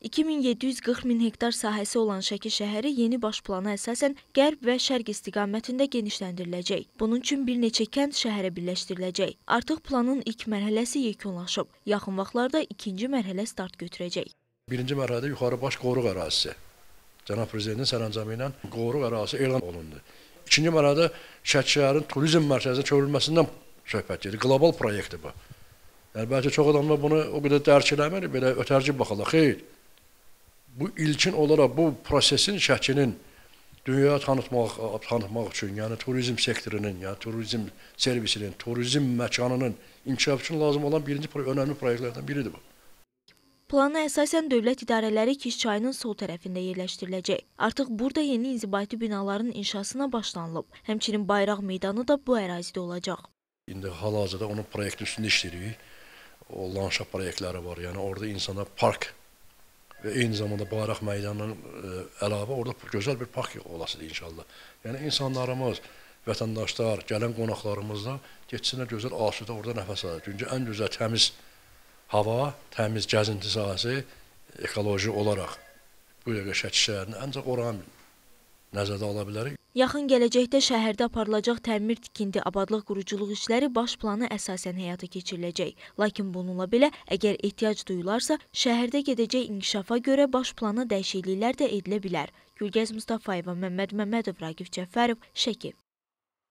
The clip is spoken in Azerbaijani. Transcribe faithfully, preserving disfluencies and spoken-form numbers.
iki min yeddi yüz qırx min hektar sahəsi olan Şəki şəhəri yeni baş plana əsasən qərb və şərq istiqamətində genişləndiriləcək. Bunun üçün bir neçə kənd şəhərə birləşdiriləcək. Artıq planın ilk mərhələsi yekunlaşıb. Yaxın vaxtlarda ikinci mərhələ start götürəcək. Birinci mərhələdə yuxarı baş qoruq ərazisi. Cənab Prezidentin sərəncamı ilə qoruq ərazisi elan olundu. İkinci mərhələdə Şəki şəhərin turizm mərkəzinə çevrilməsindən söhbət gedir. Qlobal proyektdir bu. Yəni, bəlkə çox adamlar bunu o qədər dərk eləmir, belə ötərci baxırlar. Xeyr. Bu ilkin olaraq bu prosesin Şəkinin dünyaya tanıtmaq, tanıtmaq üçün, yəni turizm sektorunun, yəni turizm servisinin, turizm məkanının inkişaf üçün lazım olan birinci önəmli proyektlərdən biridir bu. Plana əsasən dövlət idarələri Kiş çayının sol tərəfində yerləşdiriləcək. Artıq burada yeni inzibati binaların inşasına başlanılıb. Həmçinin bayraq meydanı da bu ərazidə olacaq. İndi hal-hazırda onun proyekti üstündə işləyirik. O landşaft proyektləri var, yəni orada insana park və eyni zamanda bayraq meydanının əlavə orada gözəl bir park olasıdır inşallah. Yəni insanlarımız, vətəndaşlar, gələn qonaqlarımız da getsinlər gözəl asudə orada nəfəs alır. Çünki ən gözəl təmiz hava, təmiz gəzinti sahəsi ekoloji olaraq bu dəqiqə Şəki şəhərinin ancaq oranı nəzərdə ala bilərik. Yaxın gələcəkdə şəhərdə aparılacaq təmir, tikinti, abadlıq, quruculuq işləri baş plana əsasən həyata keçiriləcək. Lakin bununla belə, əgər ehtiyac duyularsa, şəhərdə gedəcək inkişafa görə baş plana dəyişikliklər də edilə bilər. Gülgəz Mustafayeva, Məmməd Məmmədov, Raqif Cəfərov, Şəki.